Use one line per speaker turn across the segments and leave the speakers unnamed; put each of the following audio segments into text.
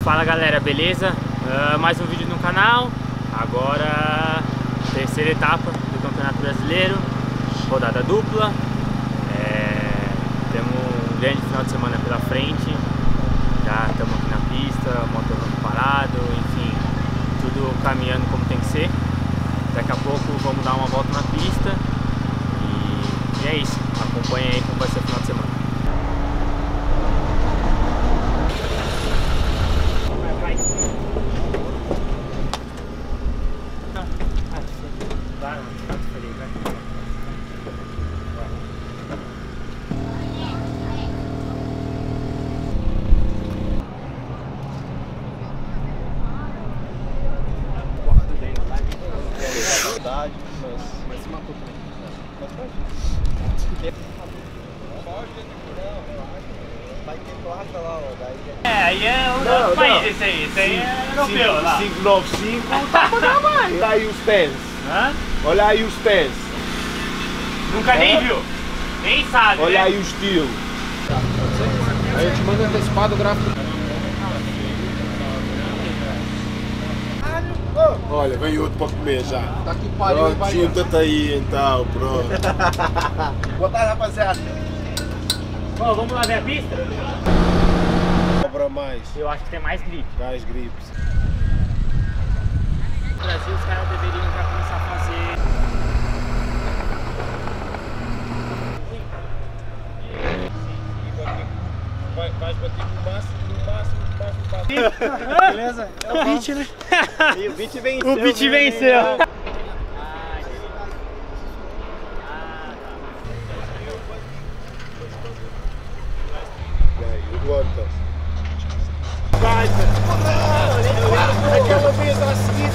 Fala galera, beleza? Mais um vídeo no canal. Agora, terceira etapa do Campeonato Brasileiro, rodada dupla. Temos um grande final de semana pela frente. Já estamos aqui na pista, motorhome parado, enfim, tudo caminhando como tem que ser. Daqui a pouco vamos dar uma volta na pista e é isso. Acompanha aí como vai ser o final de semana.
Mas se matou também. Vai ter placa lá, ó.
Aí é outro país esse aí. Esse aí é europeu lá.
595 tá pra mais. Olha aí os pés.
Hã?
Olha aí os pés.
Nunca nem viu. Nem sabe.
Olha
né?
aí o estilo.
Aí eu te mando antecipado o gráfico.
Olha, vem outro para comer já.
Tá que pariu,
Pronto, junta-te aí então, pronto.
Boa tarde, rapaziada.
Bom, vamos lá ver a pista?
Cobra mais.
Eu acho que tem mais grip.
Mais gripes.
No Brasil, os caras deveriam já começar a fazer.
Vai bater no máximo.
Beleza? É o beat, né?
E o beat venceu.
O beat venceu.
E aí, o Guantas?
Vai, aquela vez a seguir,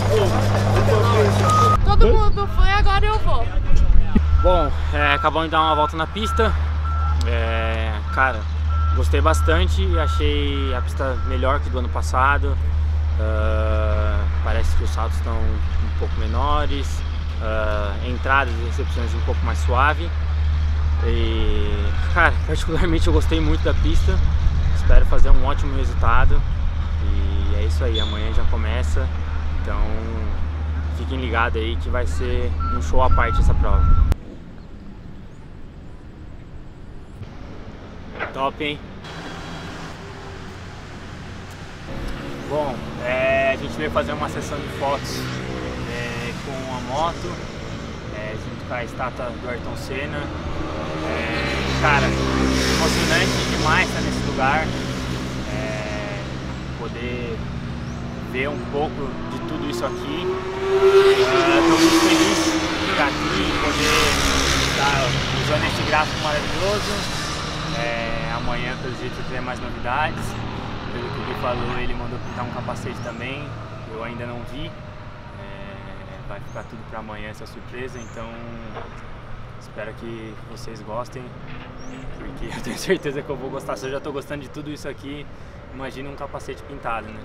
Todo mundo foi, agora eu vou.
Bom, acabamos de dar uma volta na pista. Cara, gostei bastante, achei a pista melhor que do ano passado. Parece que os saltos estão um pouco menores, entradas e recepções um pouco mais suave. E, cara, particularmente eu gostei muito da pista. Espero fazer um ótimo resultado. E é isso aí, amanhã já começa. Então fiquem ligados aí que vai ser um show à parte essa prova. Top, hein? Bom, a gente veio fazer uma sessão de fotos com a moto, junto com a estátua do Ayrton Senna. Cara, emocionante demais estar nesse lugar, poder ver um pouco de tudo isso aqui. Estou muito feliz de estar aqui e poder estar usando esse gráfico maravilhoso. Amanhã, pelo jeito, tem mais novidades. Pelo que ele falou, ele mandou pintar um capacete também. Eu ainda não vi. Vai ficar tudo para amanhã essa surpresa. Então, espero que vocês gostem, porque eu tenho certeza que eu vou gostar. Se eu já estou gostando de tudo isso aqui, imagina um capacete pintado, né?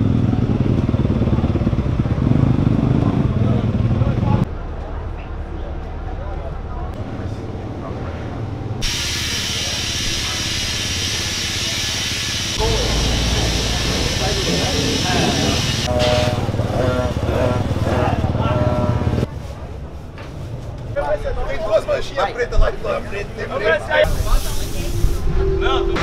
Tem duas manchinhas pretas lá de fora. Não,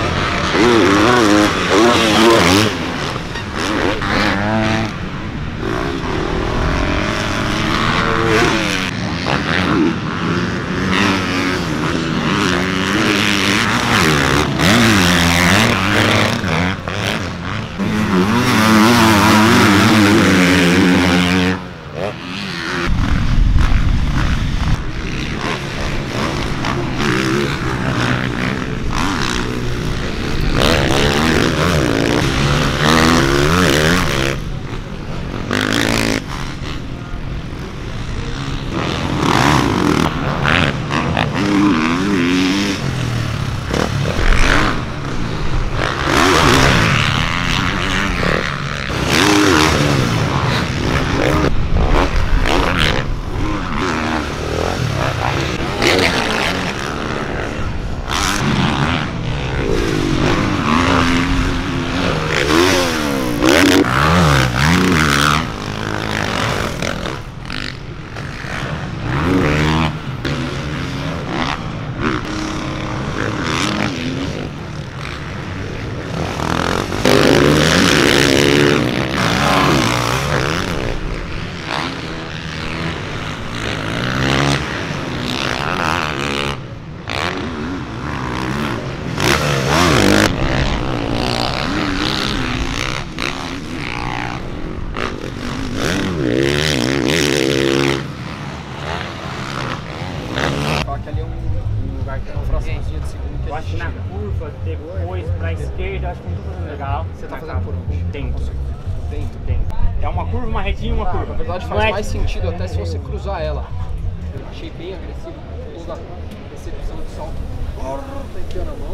verdade faz mais sentido até se você cruzar ela. Eu achei bem agressivo com toda a recepção de salto. Tá enfiando a mão.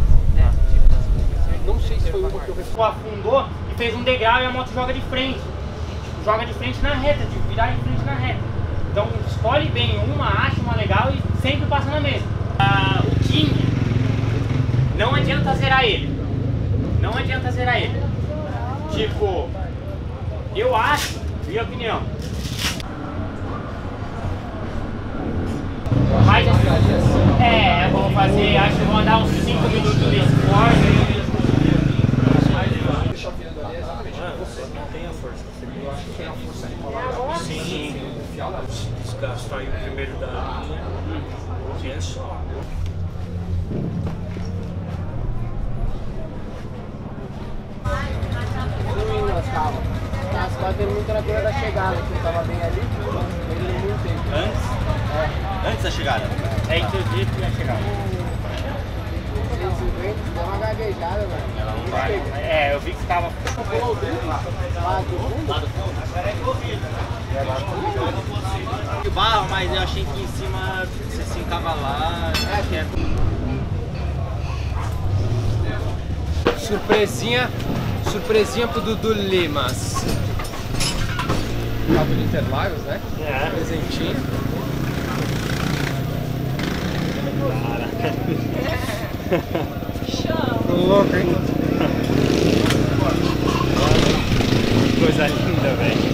Não sei se foi uma que eu respondi.
Afundou e fez um degrau e a moto joga de frente. Joga de frente na reta, de virar de frente na reta. Então escolhe bem uma, acha uma legal e sempre passa na mesma. O King, não adianta zerar ele. Não adianta zerar ele. Tipo, eu acho, minha opinião. Mas assim, eu vou fazer, acho que vou andar uns 5 minutos desse forte. Sim, desgastar aí o primeiro da linha, é só.
As quatro teve muita na beira da chegada, que eu tava bem ali, ele muito tempo.
Antes? Antes da chegada?
É inclusive que vai chegar.
150, deu uma gaguejada, mano.
Ela não vai.
Eu vi que você tava.
De barro, mas eu achei que em cima você se encavalar.
Surpresinha pro Dudu Limas. Cabo de Interlagos, né? Presentinho. Tô louco, hein?
Coisa linda, velho.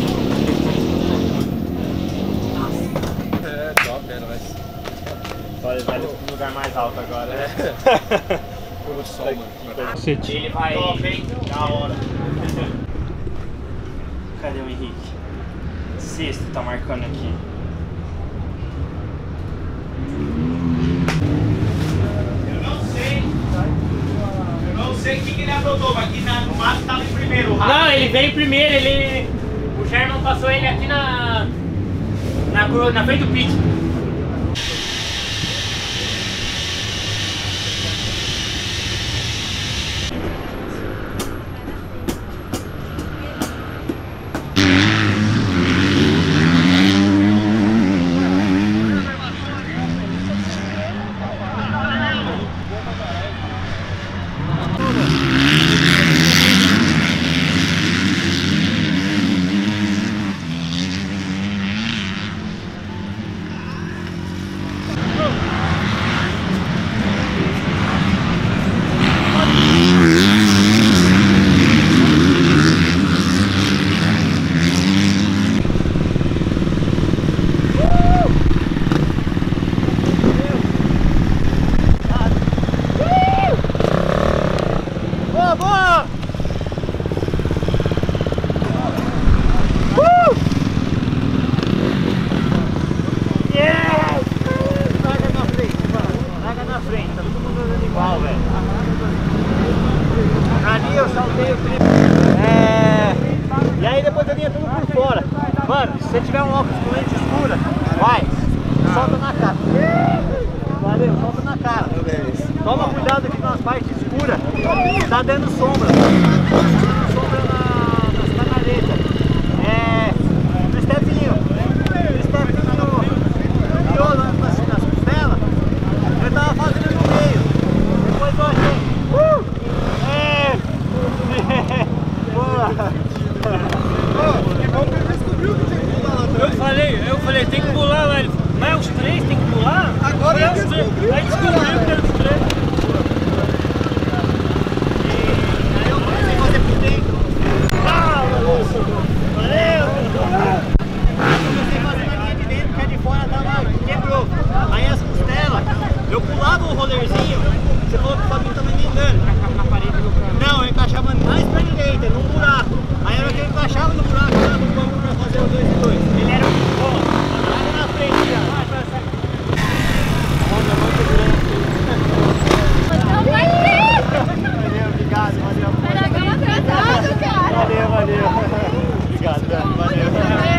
Top, é nóis.
Só levar ele pro lugar mais alto agora.
Pelo sol, mano.
Ele vai. Top, hein? Da hora. Cadê o Henrique? Sexto tá marcando aqui.
Eu não sei o que ele aprontou, mas aqui no mato tava em primeiro.
Não, ele veio primeiro, o Sherman passou ele aqui na frente do pit.
E aí depois eu vinha tudo por fora. Mano, se você tiver um óculos com lente escura, vai, solta na cara. Valeu, solta na cara. Toma cuidado aqui com as partes escuras, tá dando sombra. Sombra nas canaletas. No stepzinho criou nas costelas, eu tava fazendo no meio. Depois eu achei. Boa! Eu falei, tem que pular lá. Ele falou, mas os três tem que pular? Agora eu descobri. Aí descobriu que era os três. Aí eu comecei a fazer por dentro. Valeu! Aí comecei a fazer na linha de dentro, porque a de fora tava, quebrou. Aí as costelas, eu pulava o rollerzinho. Você falou que o Fabinho tava me engano. Na parede do carro. Não, eu encaixava mais pra direita, num buraco. Aí era que eu encaixava no buraco, eu dava um banco pra fazer o 2 e 2. Ele era muito bom. Lá na frente, já. Valeu, obrigado, valeu.
Era tão atrasado, cara.
Valeu. Obrigado, valeu.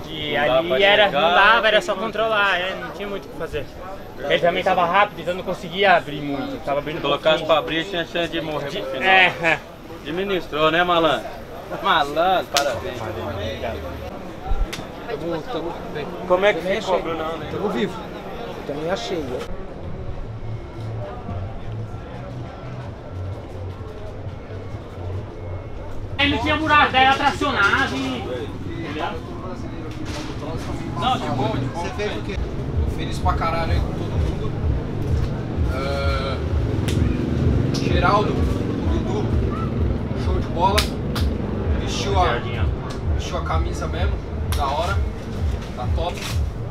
E ali era, não dava, era só controlar, não tinha muito o que fazer. Ele também tava rápido, então não conseguia abrir muito. Tava abrindo
Colocasse pra abrir, tinha chance de morrer no final. Administrou, né, malandro? Malandro, parabéns.
Tamo bem.
Como é que ficou, Brunão?
Tamo vivo. Também achei.
Ele não tinha buraco, daí era tracionado e...
Não, de boa, de boa. Você fez o quê? Tô feliz pra caralho aí com todo mundo. Geraldo, Dudu, show de bola. Vestiu a camisa mesmo, da hora. Tá top.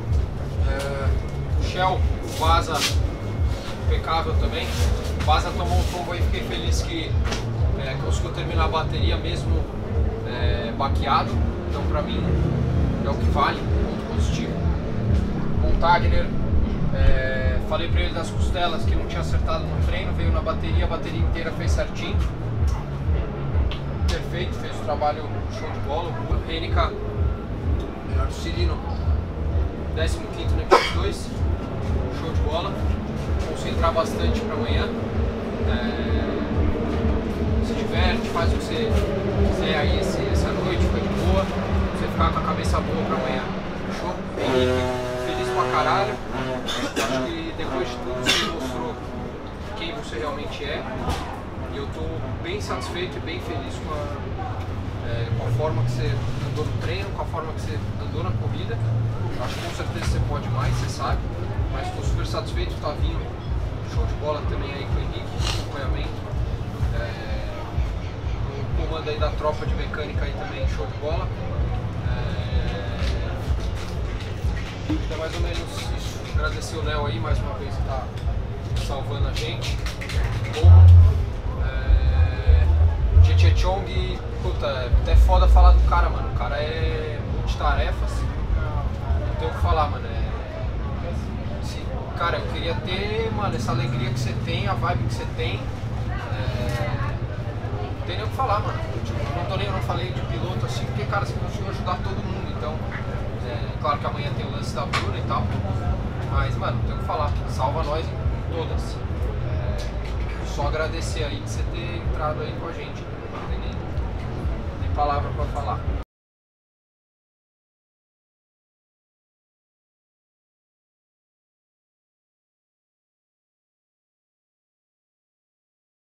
Shell, Vaza, impecável também. Vaza tomou um tombo aí, fiquei feliz que conseguiu terminar a bateria mesmo baqueado. Então pra mim é o que vale, ponto positivo. Montagner, falei pra ele das costelas que não tinha acertado no treino, veio na bateria, a bateria inteira fez certinho. Perfeito, fez o trabalho show de bola. O Renica, Cirino, 15º no episódio 2, show de bola. Concentrar bastante para amanhã. Se diverte, faz o que você quiser aí essa noite, fica de boa. Você ficar com a cabeça boa para amanhã. Show? Feliz pra caralho. Acho que depois de tudo você mostrou quem você realmente é. E eu tô bem satisfeito e bem feliz com a forma que você andou no treino, com a forma que você andou na corrida. Acho que com certeza você pode mais, você sabe. Mas estou super satisfeito, tá vindo show de bola também aí com o Henrique, acompanhamento. O comando aí da tropa de mecânica aí também, show de bola. É mais ou menos isso. Agradecer o Léo aí mais uma vez que tá salvando a gente. Bom. Chong, puta, é até foda falar do cara, mano. O cara é multitarefas. Não tem o que falar, mano. Cara, eu queria ter, mano, essa alegria que você tem, a vibe que você tem. Não tem nem o que falar, mano. Tipo, eu não falei de piloto assim, porque, cara, você conseguiu ajudar todo mundo. Então, claro que amanhã tem o lance da Bruna e tal. Mas, mano, não tem o que falar. Salva nós em todas. Só agradecer aí de você ter entrado aí com a gente. Não tem nem palavra pra falar.